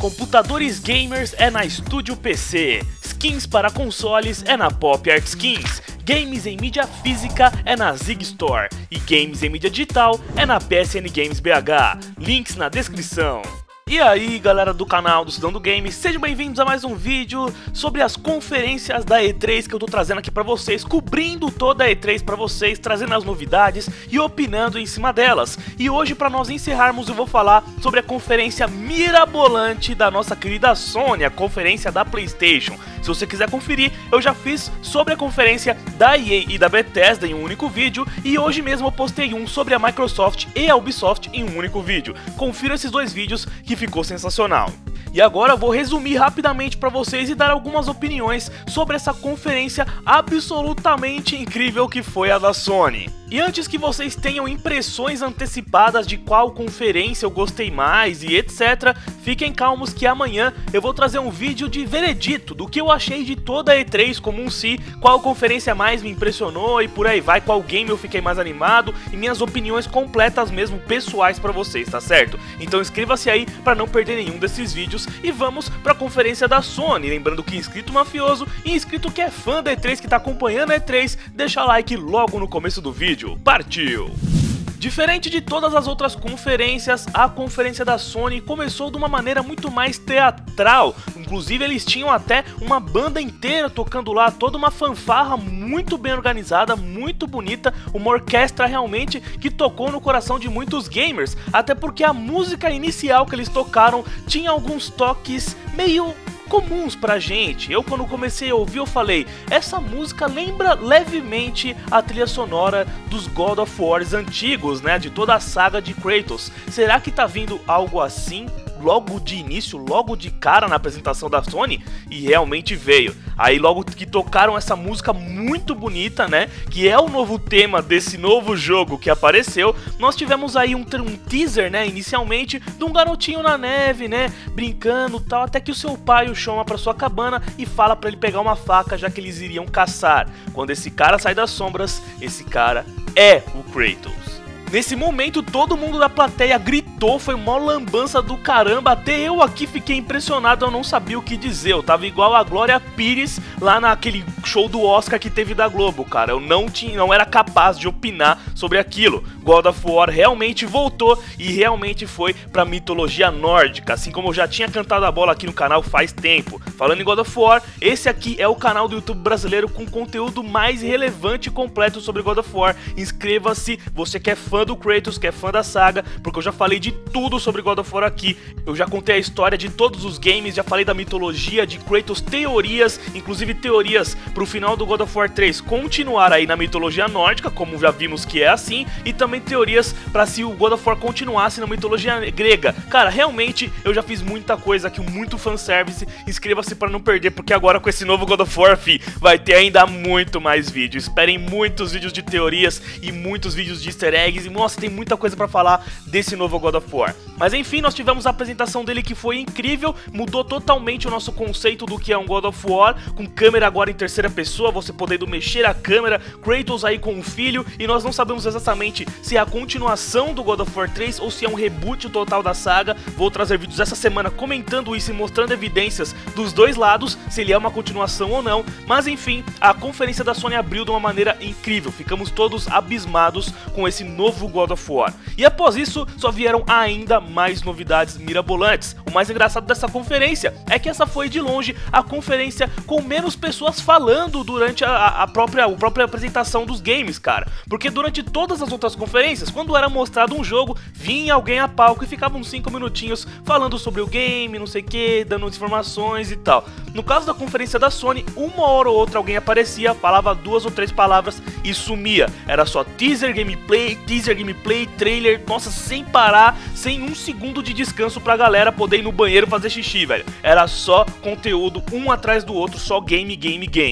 Computadores gamers é na Estúdio PC, skins para consoles é na Pop Art Skins, games em mídia física é na Zig Store e games em mídia digital é na PSN Games BH, links na descrição. E aí galera do canal do Cidadão do Game, sejam bem-vindos a mais um vídeo sobre as conferências da E3 que eu tô trazendo aqui pra vocês, cobrindo toda a E3 pra vocês, trazendo as novidades e opinando em cima delas. E hoje, pra nós encerrarmos, eu vou falar sobre a conferência mirabolante da nossa querida Sony, a conferência da PlayStation. Se você quiser conferir, eu já fiz sobre a conferência da EA e da Bethesda em um único vídeo, e hoje mesmo eu postei um sobre a Microsoft e a Ubisoft em um único vídeo. Confira esses dois vídeos que ficou sensacional. E agora eu vou resumir rapidamente para vocês e dar algumas opiniões sobre essa conferência absolutamente incrível que foi a da Sony. E antes que vocês tenham impressões antecipadas de qual conferência eu gostei mais e etc, fiquem calmos que amanhã eu vou trazer um vídeo de veredito do que eu achei de toda a E3 como um si, qual conferência mais me impressionou e por aí vai, qual game eu fiquei mais animado e minhas opiniões completas mesmo, pessoais pra vocês, tá certo? Então inscreva-se aí pra não perder nenhum desses vídeos e vamos pra conferência da Sony. Lembrando que inscrito mafioso e inscrito que é fã da E3, que tá acompanhando a E3, deixa like logo no começo do vídeo. Partiu! Diferente de todas as outras conferências, a conferência da Sony começou de uma maneira muito mais teatral. Inclusive eles tinham até uma banda inteira tocando lá, toda uma fanfarra muito bem organizada, muito bonita, uma orquestra realmente que tocou no coração de muitos gamers, até porque a música inicial que eles tocaram tinha alguns toques meio comuns pra gente. Eu quando comecei a ouvir eu falei, essa música lembra levemente a trilha sonora dos God of Wars antigos, né, de toda a saga de Kratos. Será que tá vindo algo assim? Logo de início, logo de cara na apresentação da Sony, e realmente veio. Aí logo que tocaram essa música muito bonita, né, que é o novo tema desse novo jogo que apareceu, nós tivemos aí um teaser, né, inicialmente, de um garotinho na neve, né, brincando e tal, até que o seu pai o chama pra sua cabana e fala pra ele pegar uma faca, já que eles iriam caçar. Quando esse cara sai das sombras, esse cara é o Kratos. Nesse momento todo mundo da plateia gritou, foi mó lambança do caramba, até eu aqui fiquei impressionado, eu não sabia o que dizer, eu tava igual a Glória Pires lá naquele show do Oscar que teve da Globo, cara, eu não era capaz de opinar sobre aquilo. God of War realmente voltou e realmente foi pra mitologia nórdica, assim como eu já tinha cantado a bola aqui no canal faz tempo. Falando em God of War, esse aqui é o canal do YouTube brasileiro com conteúdo mais relevante e completo sobre God of War. Inscreva-se, você que é fã do Kratos, que é fã da saga, porque eu já falei de tudo sobre God of War aqui. Eu já contei a história de todos os games, já falei da mitologia de Kratos, teorias, inclusive teorias pro final do God of War 3 continuar aí na mitologia nórdica, como já vimos que é assim, e também teorias pra se o God of War continuasse na mitologia grega. Cara, realmente eu já fiz muita coisa aqui, muito fanservice. Inscreva-se pra não perder, porque agora com esse novo God of War, vai ter ainda muito mais vídeo. Esperem muitos vídeos de teorias e muitos vídeos de easter eggs. E nossa, tem muita coisa pra falar desse novo God of War. Mas enfim, nós tivemos a apresentação dele que foi incrível, mudou totalmente o nosso conceito do que é um God of War, com câmera agora em terceira pessoa, você podendo mexer a câmera, Kratos aí com o filho, e nós não sabemos exatamente se é a continuação do God of War 3 ou se é um reboot total da saga. Vou trazer vídeos essa semana comentando isso e mostrando evidências dos dois lados, se ele é uma continuação ou não. Mas enfim, a conferência da Sony abriu de uma maneira incrível, ficamos todos abismados com esse novo God of War. E após isso, só vieram ainda mais novidades mirabolantes. O mais engraçado dessa conferência é que essa foi de longe a conferência com menos pessoas falando durante a própria apresentação dos games, cara. Porque durante todas as outras conferências, quando era mostrado um jogo, vinha alguém a palco e ficava uns 5 minutinhos falando sobre o game, não sei o que, dando informações e tal. No caso da conferência da Sony, uma hora ou outra alguém aparecia, falava 2 ou 3 palavras e sumia. Era só teaser, gameplay, trailer, nossa, sem parar, sem um segundo de descanso pra galera poder ir no banheiro fazer xixi, velho. Era só conteúdo um atrás do outro, só game.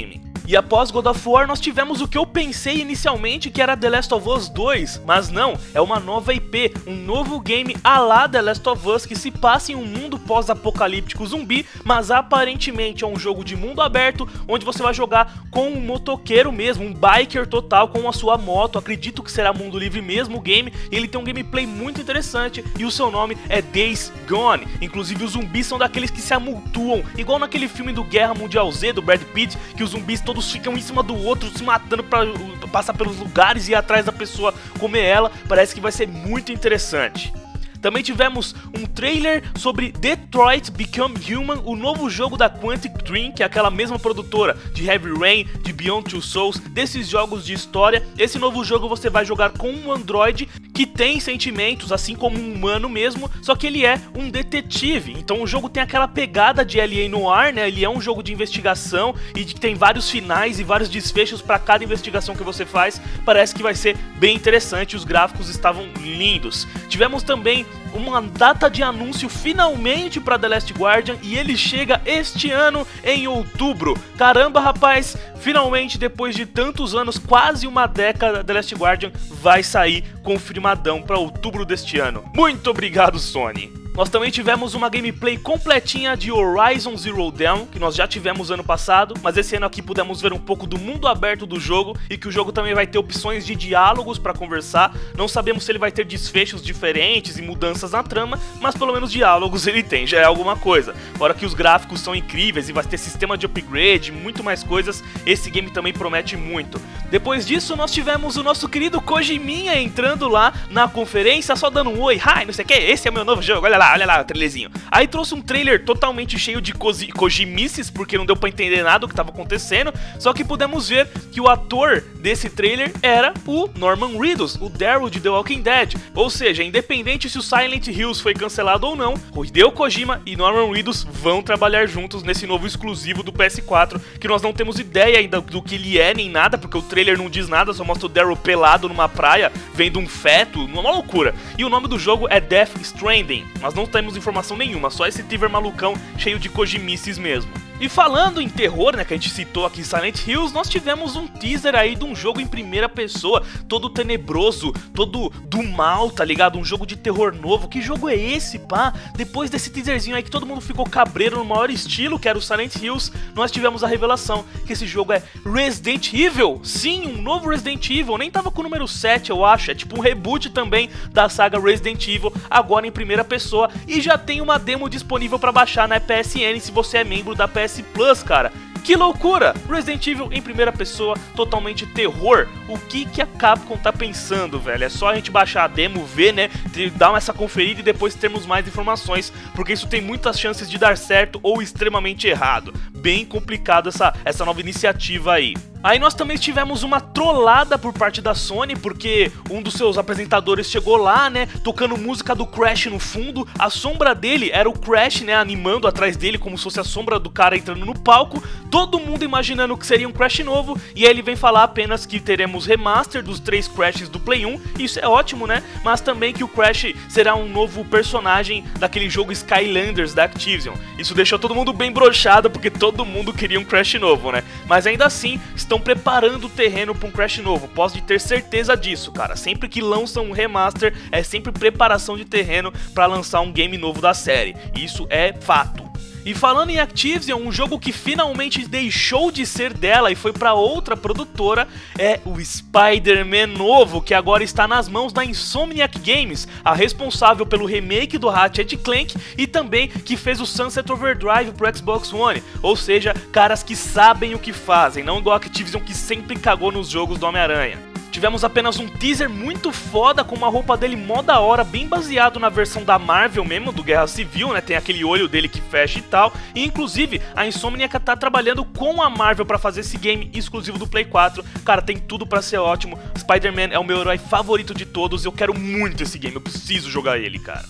E após God of War nós tivemos o que eu pensei inicialmente que era The Last of Us 2, mas não, é uma nova IP, um novo game à la The Last of Us que se passa em um mundo pós-apocalíptico zumbi, mas aparentemente é um jogo de mundo aberto, onde você vai jogar com um motoqueiro mesmo, um biker total com a sua moto. Acredito que será mundo livre mesmo o game, e ele tem um gameplay muito interessante e o seu nome é Days Gone. Inclusive os zumbis são daqueles que se amultuam, igual naquele filme do Guerra Mundial Z, do Brad Pitt, que os zumbis todos ficam em cima do outro, se matando pra passar pelos lugares e ir atrás da pessoa comer ela. Parece que vai ser muito interessante. Também tivemos um trailer sobre Detroit Become Human, o novo jogo da Quantic Dream, que é aquela mesma produtora de Heavy Rain, de Beyond Two Souls, desses jogos de história. Esse novo jogo você vai jogar com um androide que tem sentimentos, assim como um humano mesmo, só que ele é um detetive. Então o jogo tem aquela pegada de L.A. Noire, né? Ele é um jogo de investigação e tem vários finais e vários desfechos para cada investigação que você faz. Parece que vai ser bem interessante, os gráficos estavam lindos. Tivemos também uma data de anúncio finalmente para The Last Guardian, e ele chega este ano em outubro. Caramba, rapaz, finalmente depois de tantos anos, quase uma década, The Last Guardian vai sair confirmadão para outubro deste ano. Muito obrigado, Sony! Nós também tivemos uma gameplay completinha de Horizon Zero Dawn, que nós já tivemos ano passado, mas esse ano aqui pudemos ver um pouco do mundo aberto do jogo, e que o jogo também vai ter opções de diálogos para conversar. Não sabemos se ele vai ter desfechos diferentes e mudanças na trama, mas pelo menos diálogos ele tem, já é alguma coisa. Fora que os gráficos são incríveis e vai ter sistema de upgrade, muito mais coisas, esse game também promete muito. Depois disso nós tivemos o nosso querido Kojiminha entrando lá na conferência, só dando um oi, hi, não sei o que, esse é o meu novo jogo, olha lá o trailerzinho. Aí trouxe um trailer totalmente cheio de Kojimices, porque não deu pra entender nada do que tava acontecendo, só que pudemos ver que o ator desse trailer era o Norman Reedus, o Daryl de The Walking Dead. Ou seja, independente se o Silent Hills foi cancelado ou não, Hideo Kojima e Norman Reedus vão trabalhar juntos nesse novo exclusivo do PS4, que nós não temos ideia ainda do que ele é nem nada, porque o trailer não diz nada, só mostra o Daryl pelado numa praia, vendo um feto, uma loucura. E o nome do jogo é Death Stranding, mas não temos informação nenhuma, só esse teaser malucão cheio de Kojimices mesmo. E falando em terror, né, que a gente citou aqui Silent Hills, nós tivemos um teaser aí de um jogo em primeira pessoa, todo tenebroso, todo do mal, tá ligado? Um jogo de terror novo. Que jogo é esse, pá? Depois desse teaserzinho aí que todo mundo ficou cabreiro no maior estilo, que era o Silent Hills, nós tivemos a revelação que esse jogo é Resident Evil. Sim, um novo Resident Evil, nem tava com o número 7, eu acho, é tipo um reboot também da saga Resident Evil, agora em primeira pessoa, e já tem uma demo disponível pra baixar na PSN se você é membro da PS Plus, cara. Que loucura! Resident Evil em primeira pessoa, totalmente terror. O que a Capcom tá pensando, velho? É só a gente baixar a demo, ver, né? Dar essa conferida e depois termos mais informações, porque isso tem muitas chances de dar certo ou extremamente errado. Bem complicado essa nova iniciativa aí. Aí nós também tivemos uma trollada por parte da Sony, porque um dos seus apresentadores chegou lá, né, tocando música do Crash no fundo. A sombra dele era o Crash, né, animando atrás dele como se fosse a sombra do cara entrando no palco. Todo mundo imaginando que seria um Crash novo, e aí ele vem falar apenas que teremos remaster dos 3 Crashes do Play 1, isso é ótimo, né, mas também que o Crash será um novo personagem daquele jogo Skylanders da Activision. Isso deixou todo mundo bem broxado, porque todo mundo queria um Crash novo, né, mas ainda assim estão preparando o terreno para um Crash novo, posso ter certeza disso, cara. Sempre que lançam um remaster, é sempre preparação de terreno para lançar um game novo da série, isso é fato. E falando em Activision, um jogo que finalmente deixou de ser dela e foi para outra produtora é o Spider-Man novo, que agora está nas mãos da Insomniac Games, a responsável pelo remake do Ratchet & Clank e também que fez o Sunset Overdrive pro Xbox One, ou seja, caras que sabem o que fazem, não igual a Activision que sempre cagou nos jogos do Homem-Aranha. Tivemos apenas um teaser muito foda com uma roupa dele mó da hora, bem baseado na versão da Marvel mesmo, do Guerra Civil, né? Tem aquele olho dele que fecha e tal. E inclusive a Insomniac tá trabalhando com a Marvel pra fazer esse game exclusivo do Play 4. Cara, tem tudo pra ser ótimo. Spider-Man é o meu herói favorito de todos, eu quero muito esse game, eu preciso jogar ele, cara.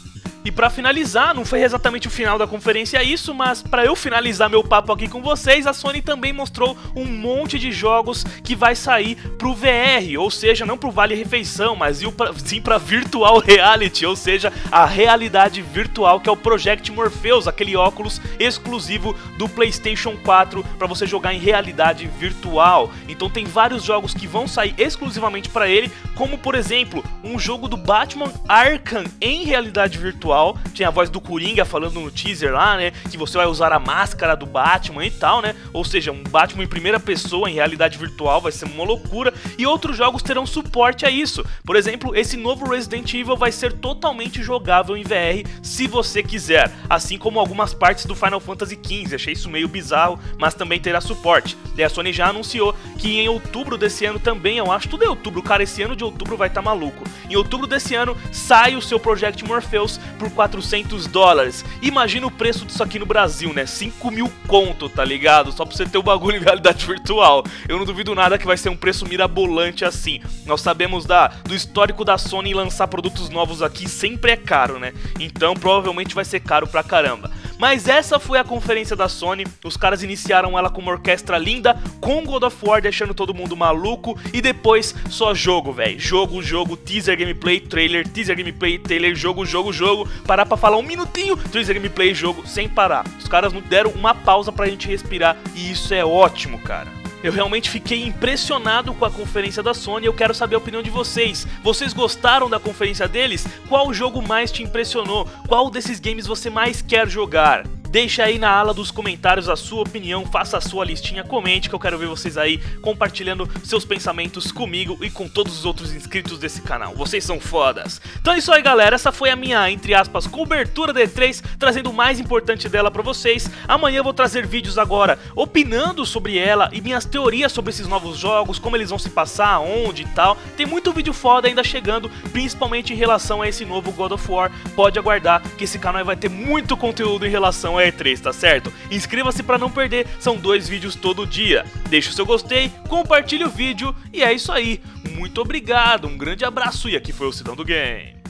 E pra finalizar, não foi exatamente o final da conferência isso, mas pra eu finalizar meu papo aqui com vocês, a Sony também mostrou um monte de jogos que vai sair pro VR, ou seja, não pro Vale Refeição, mas sim pra Virtual Reality, ou seja, a realidade virtual, que é o Project Morpheus, aquele óculos exclusivo do PlayStation 4 pra você jogar em realidade virtual. Então tem vários jogos que vão sair exclusivamente pra ele, como por exemplo, um jogo do Batman Arkham em realidade virtual. Tinha a voz do Coringa falando no teaser lá, né, que você vai usar a máscara do Batman e tal, né, ou seja, um Batman em primeira pessoa em realidade virtual, vai ser uma loucura, e outros jogos terão suporte a isso. Por exemplo, esse novo Resident Evil vai ser totalmente jogável em VR, se você quiser, assim como algumas partes do Final Fantasy XV, achei isso meio bizarro, mas também terá suporte. E a Sony já anunciou que em outubro desse ano também, eu acho, tudo é outubro, cara, esse ano de outubro vai estar maluco. Em outubro desse ano, sai o seu Project Morpheus por $400. Imagina o preço disso aqui no Brasil, né? 5.000 conto, tá ligado? Só pra você ter o bagulho em realidade virtual. Eu não duvido nada que vai ser um preço mirabolante assim. Nós sabemos do histórico da Sony em lançar produtos novos aqui sempre é caro, né? Então provavelmente vai ser caro pra caramba. Mas essa foi a conferência da Sony, os caras iniciaram ela com uma orquestra linda, com God of War deixando todo mundo maluco, e depois só jogo, velho. Jogo, teaser, gameplay, trailer, jogo, parar pra falar um minutinho, teaser, gameplay, jogo, sem parar. Os caras não deram uma pausa pra gente respirar, e isso é ótimo, cara. Eu realmente fiquei impressionado com a conferência da Sony e eu quero saber a opinião de vocês. Vocês gostaram da conferência deles? Qual jogo mais te impressionou? Qual desses games você mais quer jogar? Deixa aí na ala dos comentários a sua opinião, faça a sua listinha, comente que eu quero ver vocês aí compartilhando seus pensamentos comigo e com todos os outros inscritos desse canal. Vocês são fodas! Então é isso aí, galera, essa foi a minha, entre aspas, cobertura da E3, trazendo o mais importante dela pra vocês. Amanhã eu vou trazer vídeos agora opinando sobre ela e minhas teorias sobre esses novos jogos, como eles vão se passar, onde e tal. Tem muito vídeo foda ainda chegando, principalmente em relação a esse novo God of War. Pode aguardar que esse canal vai ter muito conteúdo em relação a E3, tá certo? Inscreva-se pra não perder, são 2 vídeos todo dia. Deixa o seu gostei, compartilhe o vídeo e é isso aí. Muito obrigado, um grande abraço e aqui foi o Sidão do Game.